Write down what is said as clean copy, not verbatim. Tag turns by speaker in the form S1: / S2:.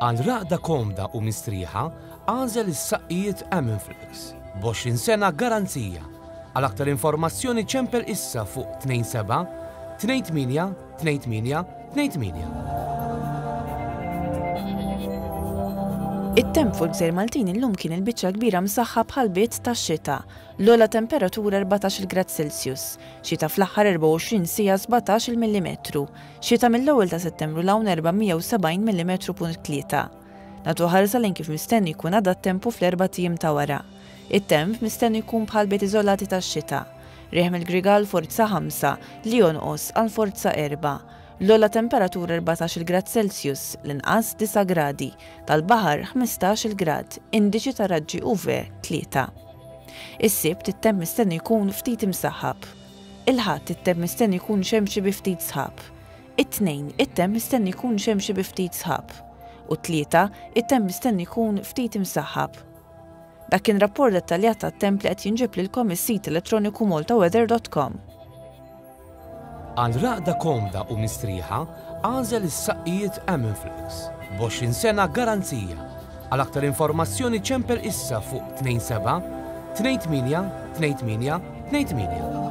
S1: Għal raqda komda u mistrieħa għażel is-saqqijiet Aminflex b'20 sena garanzija. Għal aktar informazzjoni ċempel issa fuq 27 28 28 28.
S2: It-temp fuq Gżejjer Maltin illum kien il-biċċa kbira msaħħa bħal bit tax-xita. L-ogħla temperatura 14 grad Celsius, xita fl-aħħar 24 siegħa 17 millimetru, xita mill-ewwel ta' Settembru l-hawn 470 millimetru punt tlieta. Nagħtu ħarsa lejn kif mistenni jkun għadha t-tempu fl-4 tiem ta' wara. It-temp mistenni jkun bħal bit iżolati tax-xita. Rieħ mill-Grigal forza 5 li jonqos għal forza 4. L-ogħla temperatura 14 grad Celsius, l-inqas 9 gradi, tal-baħar 15 grad, indiċi ta' raġġi UV 3. Is-sibt it-temp mistenni jkun ftit imsaħħab. Il-ħadd it-temp mistenni jkun xemxi bi ftit sħab. It-tnejn it-temp mistenni jkun xemxi bi ftit sħab. U t-tlieta it-temp mistenni jkun ftit imsaħħab. Dak kien rapport dettaljat tat-temp li qed jinġib lilkom is-sit elettroniku maltaweather.com.
S1: Għal raqda komda u mistrieħa għażel is-saqqijiet Aminflex b'20 sena garanzija. Għal aktar informazzjoni ċempel issa fuq 27 28 28 28.